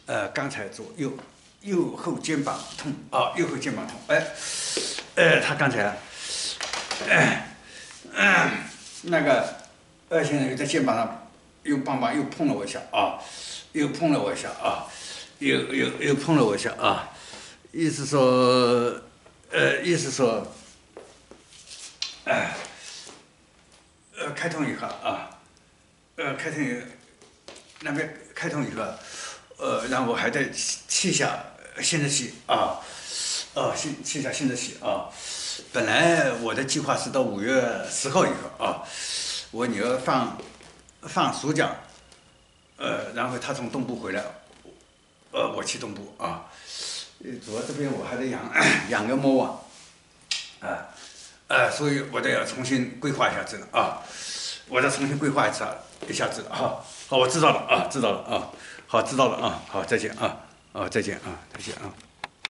刚才左右后肩膀痛啊，右后肩膀痛，他刚才，那个现在又在肩膀上棒棒又碰了我一下啊，又碰了我一下啊，又碰了我一下啊，意思说，开通以后啊，开通那边开通以后，然后还在气下新的气啊，气下新的气啊。本来我的计划是到5月10号以后啊，我女儿放暑假，然后她从东部回来，我去东部啊。主要这边我还得养个猫啊，所以我得要重新规划一下子了啊，我再重新规划一下子了哈。好，我知道了啊，知道了啊，好，知道了啊，好，再见啊，再见啊，再见啊。